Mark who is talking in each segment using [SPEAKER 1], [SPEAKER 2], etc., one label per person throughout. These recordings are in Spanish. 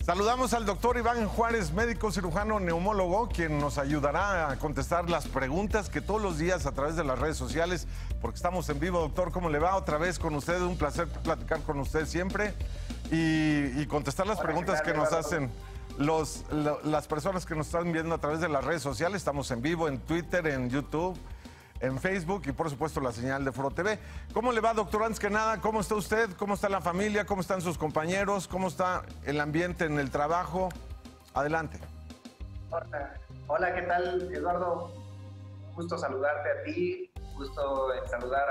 [SPEAKER 1] Saludamos al doctor Iván Juárez, médico cirujano neumólogo, quien nos ayudará a contestar las preguntas que todos los días a través de las redes sociales, porque estamos en vivo. Doctor, ¿cómo le va? Otra vez con usted, un placer platicar con usted siempre y contestar las preguntas que nos hacen las personas que nos están viendo a través de las redes sociales. Estamos en vivo en Twitter, en YouTube, en Facebook y por supuesto la señal de Foro TV. ¿Cómo le va, doctor? Antes que nada, ¿cómo está usted? ¿Cómo está la familia? ¿Cómo están sus compañeros? ¿Cómo está el ambiente en el trabajo? Adelante.
[SPEAKER 2] Hola, ¿qué tal, Eduardo? Gusto saludarte a ti, gusto en saludar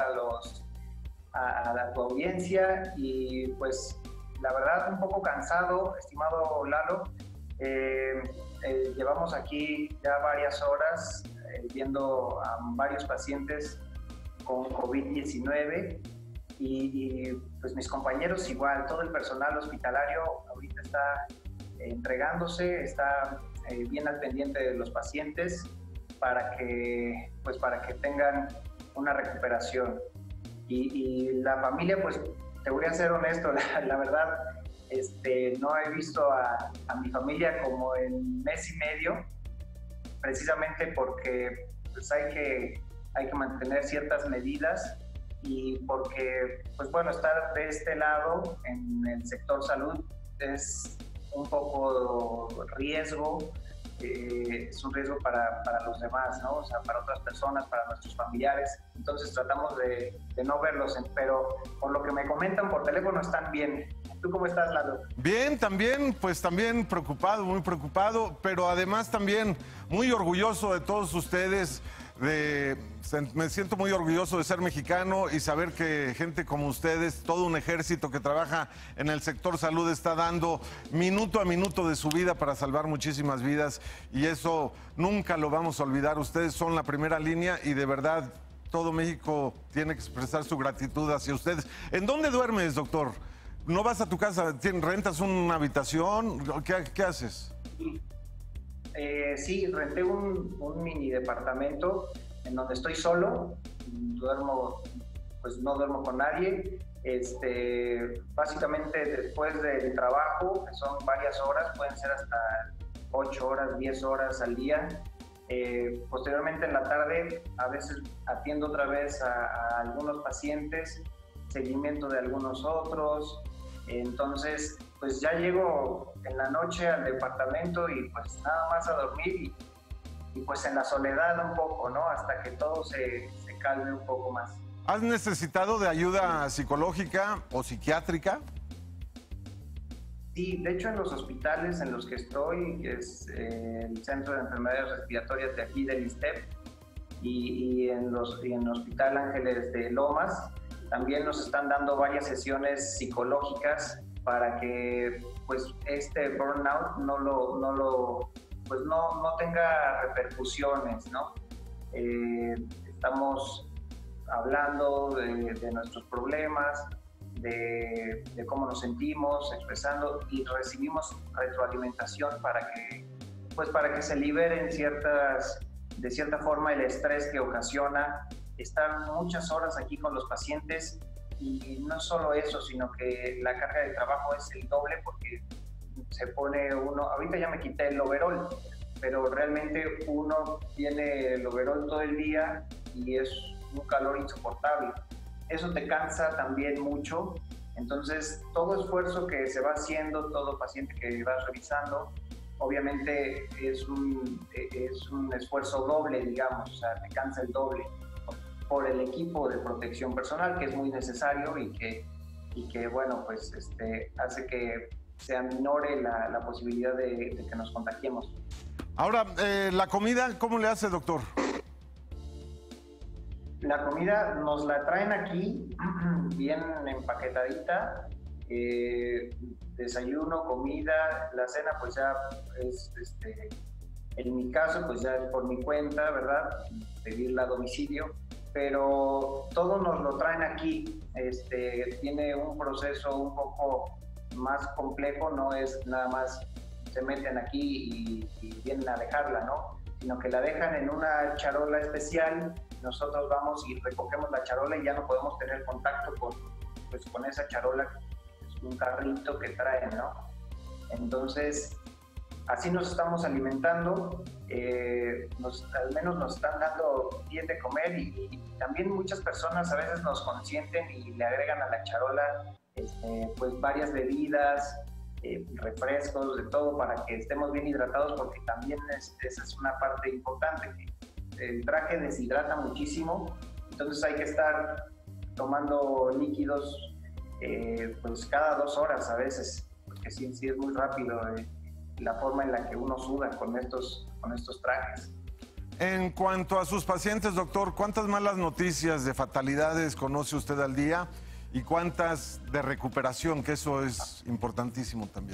[SPEAKER 2] a tu audiencia y pues la verdad un poco cansado, estimado Lalo. Llevamos aquí ya varias horas viendo a varios pacientes con COVID-19 y pues mis compañeros igual, todo el personal hospitalario ahorita está entregándose, está bien al pendiente de los pacientes para que tengan una recuperación. Y la familia, pues te voy a ser honesto, la verdad, no he visto a mi familia como en mes y medio, precisamente porque pues, hay que mantener ciertas medidas y porque, pues bueno, estar de este lado en el sector salud es un poco riesgo, es un riesgo para los demás, ¿no? O sea, para otras personas, para nuestros familiares. Entonces tratamos de no verlos, pero por lo que me comentan por teléfono están bien. ¿Tú cómo estás, Lalo?
[SPEAKER 1] Bien, también, pues también preocupado, muy preocupado, pero además también muy orgulloso de todos ustedes. Me siento muy orgulloso de ser mexicano y saber que gente como ustedes, todo un ejército que trabaja en el sector salud, está dando minuto a minuto de su vida para salvar muchísimas vidas y eso nunca lo vamos a olvidar. Ustedes son la primera línea y de verdad todo México tiene que expresar su gratitud hacia ustedes. ¿En dónde duermes, doctor? ¿No vas a tu casa? ¿Rentas una habitación? ¿Qué haces?
[SPEAKER 2] Sí, renté un mini departamento en donde estoy solo, pues no duermo con nadie. Básicamente después del trabajo, que son varias horas, pueden ser hasta 8 horas, 10 horas al día. Posteriormente en la tarde a veces atiendo otra vez a algunos pacientes, seguimiento de algunos otros. Entonces, pues ya llego en la noche al departamento y pues nada más a dormir y pues en la soledad un poco, ¿no? Hasta que todo se calme un poco más.
[SPEAKER 1] ¿Has necesitado de ayuda psicológica o psiquiátrica?
[SPEAKER 2] Sí, de hecho en los hospitales en los que estoy, que es el Centro de Enfermedades Respiratorias de aquí del ISSSTE y en el Hospital Ángeles de Lomas, también nos están dando varias sesiones psicológicas para que pues este burnout no tenga repercusiones, ¿no? Estamos hablando de nuestros problemas, de cómo nos sentimos, expresando y recibimos retroalimentación para que se liberen de cierta forma el estrés que ocasiona estar muchas horas aquí con los pacientes. Y no solo eso, sino que la carga de trabajo es el doble porque se pone uno, ahorita ya me quité el overol, pero realmente uno tiene el overol todo el día y es un calor insoportable. Eso te cansa también mucho, entonces todo esfuerzo que se va haciendo, todo paciente que vas revisando, obviamente es un esfuerzo doble, digamos, o sea, te cansa el doble por el equipo de protección personal, que es muy necesario y que bueno, pues hace que se aminore la posibilidad de que nos contagiemos.
[SPEAKER 1] Ahora, la comida, ¿cómo le hace, doctor?
[SPEAKER 2] La comida nos la traen aquí, bien empaquetadita, desayuno, comida, la cena pues ya es, en mi caso pues ya es por mi cuenta, ¿verdad? Pedirla a domicilio. Pero todo nos lo traen aquí, tiene un proceso un poco más complejo, no es nada más se meten aquí y vienen a dejarla, ¿no? Sino que la dejan en una charola especial, nosotros vamos y recogemos la charola y ya no podemos tener contacto con esa charola, es un carrito que traen, ¿no? Entonces, así nos estamos alimentando, al menos nos están dando bien de comer y también muchas personas a veces nos consienten y le agregan a la charola pues varias bebidas, refrescos, de todo para que estemos bien hidratados, porque también esa es una parte importante, que el traje deshidrata muchísimo, entonces hay que estar tomando líquidos pues cada 2 horas a veces, porque sí es muy rápido la forma en la que uno suda con estos trajes.
[SPEAKER 1] En cuanto a sus pacientes, doctor, ¿cuántas malas noticias de fatalidades conoce usted al día y cuántas de recuperación? Que eso es importantísimo también.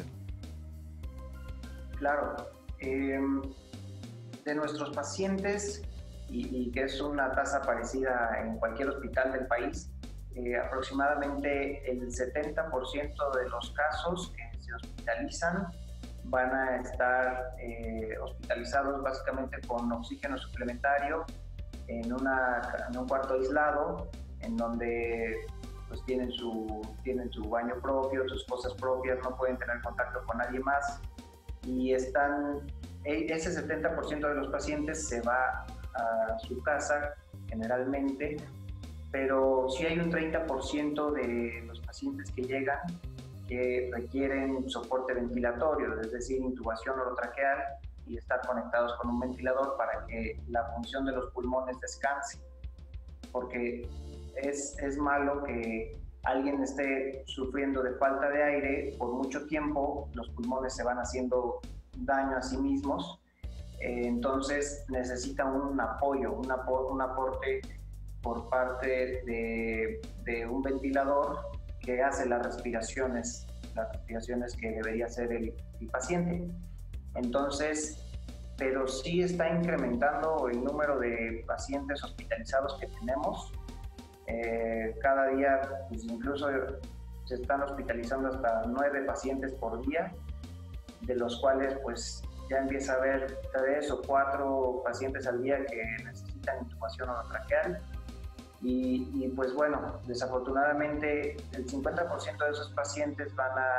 [SPEAKER 2] Claro. De nuestros pacientes, y que es una tasa parecida en cualquier hospital del país, aproximadamente el 70% de los casos que se hospitalizan van a estar hospitalizados básicamente con oxígeno suplementario en un cuarto aislado, en donde pues tienen su baño propio, sus cosas propias, no pueden tener contacto con nadie más, y ese 70% de los pacientes se va a su casa generalmente, pero sí hay un 30% de los pacientes que llegan que requieren soporte ventilatorio, es decir, intubación orotraqueal y estar conectados con un ventilador para que la función de los pulmones descanse, porque es malo que alguien esté sufriendo de falta de aire por mucho tiempo, los pulmones se van haciendo daño a sí mismos, entonces necesita un apoyo, un aporte por parte de un ventilador que hace las respiraciones que debería hacer el paciente. Entonces, pero sí está incrementando el número de pacientes hospitalizados que tenemos. Cada día, pues incluso se están hospitalizando hasta 9 pacientes por día, de los cuales pues ya empieza a haber 3 o 4 pacientes al día que necesitan intubación orotraqueal. Y pues bueno, desafortunadamente el 50% de esos pacientes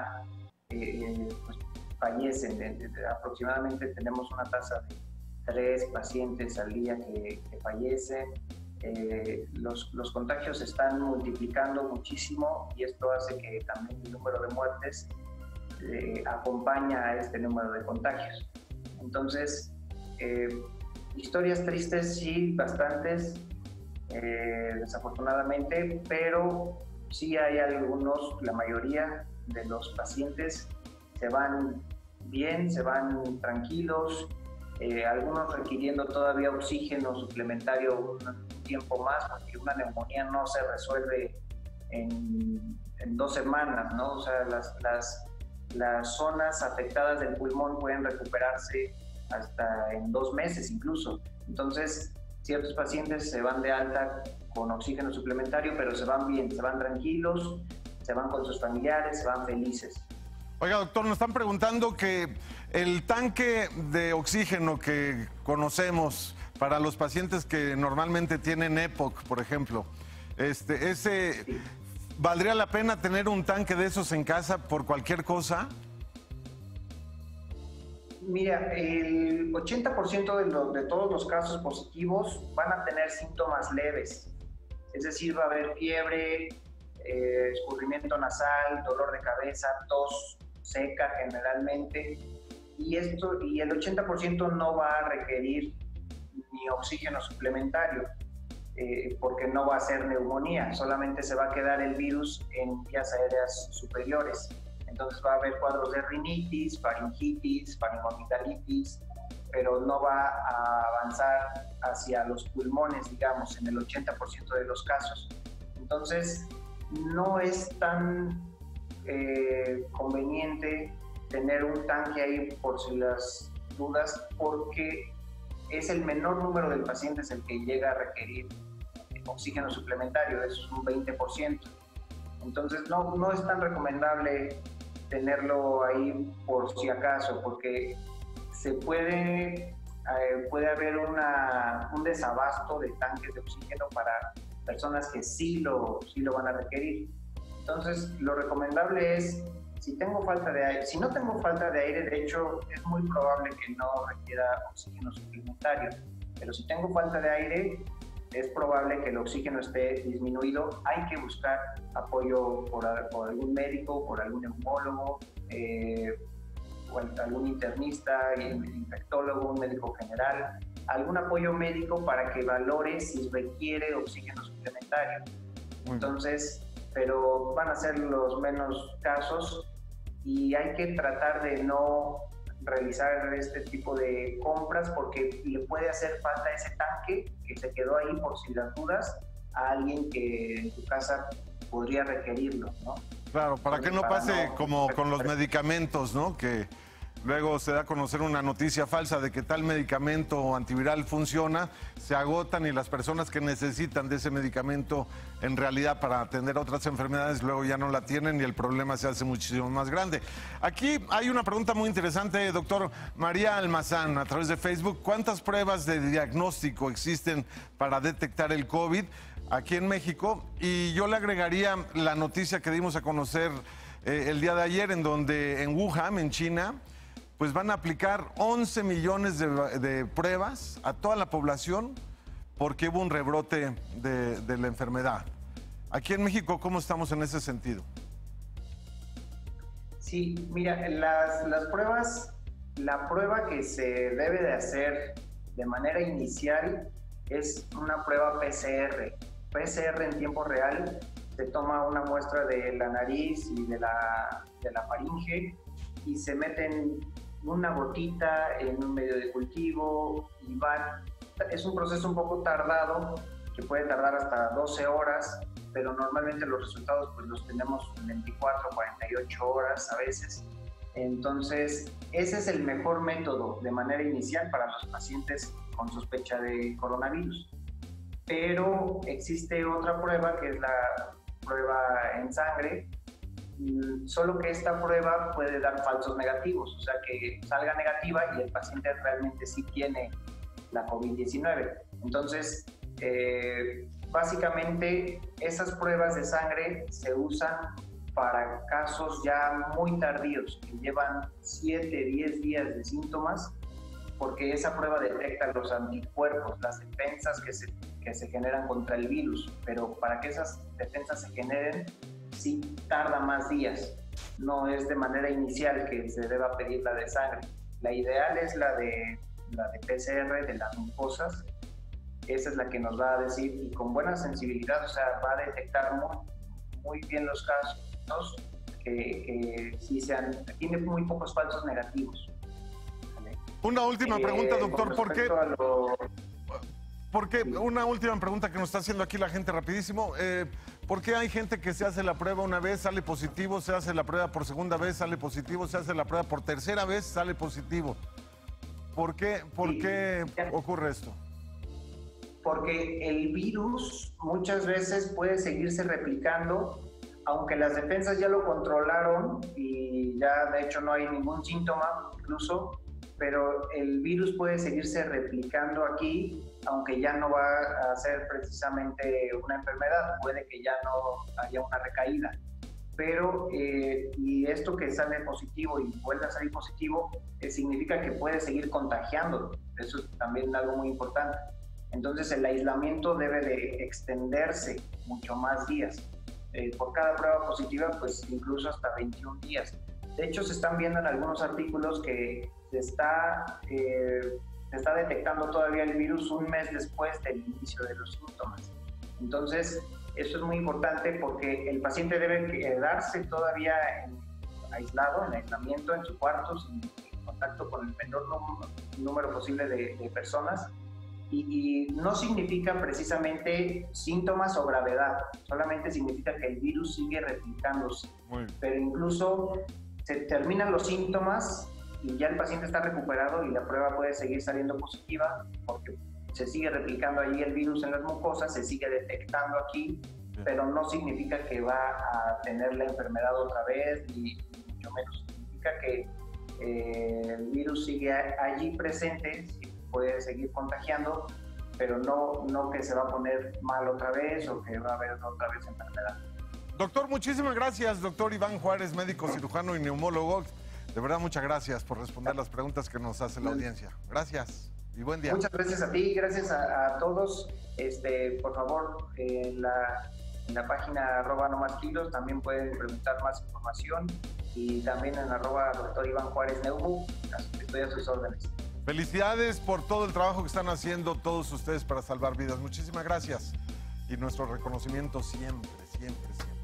[SPEAKER 2] pues fallecen. Aproximadamente tenemos una tasa de 3 pacientes al día que fallecen. Los contagios se están multiplicando muchísimo y esto hace que también el número de muertes acompaña a este número de contagios. Entonces, historias tristes, sí, bastantes, desafortunadamente, pero sí hay algunos, la mayoría de los pacientes se van bien, se van tranquilos, algunos requiriendo todavía oxígeno suplementario un tiempo más, porque una neumonía no se resuelve en 2 semanas, ¿no? O sea, las zonas afectadas del pulmón pueden recuperarse hasta en 2 meses incluso. Entonces, ciertos pacientes se van de alta con oxígeno suplementario, pero se van bien, se van tranquilos, se van con sus familiares, se van felices.
[SPEAKER 1] Oiga, doctor, nos están preguntando que el tanque de oxígeno que conocemos para los pacientes que normalmente tienen EPOC, por ejemplo, ¿valdría la pena tener un tanque de esos en casa por cualquier cosa?
[SPEAKER 2] Mira, el 80% de todos los casos positivos van a tener síntomas leves, es decir, va a haber fiebre, escurrimiento nasal, dolor de cabeza, tos seca generalmente, y el 80% no va a requerir ni oxígeno suplementario, porque no va a ser neumonía, solamente se va a quedar el virus en vías aéreas superiores. Entonces va a haber cuadros de rinitis, faringitis, faringoamigdalitis, pero no va a avanzar hacia los pulmones, digamos, en el 80% de los casos. Entonces, no es tan conveniente tener un tanque ahí por si las dudas, porque es el menor número de pacientes el que llega a requerir oxígeno suplementario, eso es un 20%. Entonces, no es tan recomendable tenerlo ahí por si acaso, porque puede haber un desabasto de tanques de oxígeno para personas que sí lo van a requerir. Entonces, lo recomendable es Si tengo falta de aire, si no tengo falta de aire, de hecho es muy probable que no requiera oxígeno suplementario, pero si tengo falta de aire, es probable que el oxígeno esté disminuido. Hay que buscar apoyo por algún médico, por algún neumólogo, o algún internista, infectólogo, un médico general, algún apoyo médico para que valore si requiere oxígeno suplementario. Entonces, pero van a ser los menos casos y hay que tratar de no realizar este tipo de compras porque le puede hacer falta ese tanque que se quedó ahí por si las dudas a alguien que en tu casa podría requerirlo, ¿no?
[SPEAKER 1] Claro, para que no pase como con los medicamentos, ¿no? Que luego se da a conocer una noticia falsa de que tal medicamento antiviral funciona, se agotan y las personas que necesitan de ese medicamento en realidad para atender otras enfermedades luego ya no la tienen y el problema se hace muchísimo más grande. Aquí hay una pregunta muy interesante, doctor María Almazán, a través de Facebook. ¿Cuántas pruebas de diagnóstico existen para detectar el COVID aquí en México? Y yo le agregaría la noticia que dimos a conocer el día de ayer, en donde en Wuhan, en China, pues van a aplicar 11 millones de pruebas a toda la población porque hubo un rebrote de la enfermedad. Aquí en México, ¿cómo estamos en ese sentido?
[SPEAKER 2] Sí, mira, las pruebas, la prueba que se debe de hacer de manera inicial es una prueba PCR. PCR en tiempo real, se toma una muestra de la nariz y de la faringe y se meten una gotita en un medio de cultivo y es un proceso un poco tardado, que puede tardar hasta 12 horas, pero normalmente los resultados pues los tenemos en 24, 48 horas a veces. Entonces, ese es el mejor método de manera inicial para los pacientes con sospecha de coronavirus. Pero existe otra prueba que es la prueba en sangre, solo que esta prueba puede dar falsos negativos, o sea que salga negativa y el paciente realmente sí tiene la COVID-19. Entonces, básicamente esas pruebas de sangre se usan para casos ya muy tardíos, que llevan 7, 10 días de síntomas, porque esa prueba detecta los anticuerpos, las defensas que se generan contra el virus, pero para que esas defensas se generen, sí tarda más días, no es de manera inicial que se deba pedir la de sangre. La ideal es la de PCR, de las mucosas, esa es la que nos va a decir, y con buena sensibilidad, o sea, va a detectar muy bien los casos, que sí tiene muy pocos falsos negativos.
[SPEAKER 1] Una última pregunta, doctor, una última pregunta que nos está haciendo aquí la gente rapidísimo. ¿Por qué hay gente que se hace la prueba una vez, sale positivo, se hace la prueba por segunda vez, sale positivo, se hace la prueba por tercera vez, sale positivo? ¿Por qué ocurre esto?
[SPEAKER 2] Porque el virus muchas veces puede seguirse replicando, aunque las defensas ya lo controlaron y ya de hecho no hay ningún síntoma incluso, pero el virus puede seguirse replicando aquí, aunque ya no va a ser precisamente una enfermedad, puede que ya no haya una recaída. Pero, y esto que sale positivo y vuelve a salir positivo, significa que puede seguir contagiando. Eso es también algo muy importante. Entonces, el aislamiento debe de extenderse mucho más días. Por cada prueba positiva, pues incluso hasta 21 días. De hecho, se están viendo en algunos artículos que se está detectando todavía el virus un mes después del inicio de los síntomas. Entonces, eso es muy importante porque el paciente debe quedarse todavía aislado, en aislamiento, en su cuarto, sin contacto con el menor número posible de personas. Y no significa precisamente síntomas o gravedad, solamente significa que el virus sigue replicándose. Pero incluso se terminan los síntomas y ya el paciente está recuperado y la prueba puede seguir saliendo positiva porque se sigue replicando ahí el virus en las mucosas, se sigue detectando aquí, pero no significa que va a tener la enfermedad otra vez, ni mucho menos. Significa que el virus sigue allí presente, puede seguir contagiando, pero no que se va a poner mal otra vez o que va a haber otra vez enfermedad.
[SPEAKER 1] Doctor, muchísimas gracias, doctor Iván Juárez, médico cirujano y neumólogo. De verdad, muchas gracias por responder las preguntas que nos hace la audiencia. Gracias y buen día.
[SPEAKER 2] Muchas gracias a ti, gracias a todos. Por favor, en la página @nomaskilos también pueden preguntar más información y también en @doctor Iván Juárez Neumo. Estoy a sus órdenes.
[SPEAKER 1] Felicidades por todo el trabajo que están haciendo todos ustedes para salvar vidas. Muchísimas gracias y nuestro reconocimiento siempre, siempre, siempre.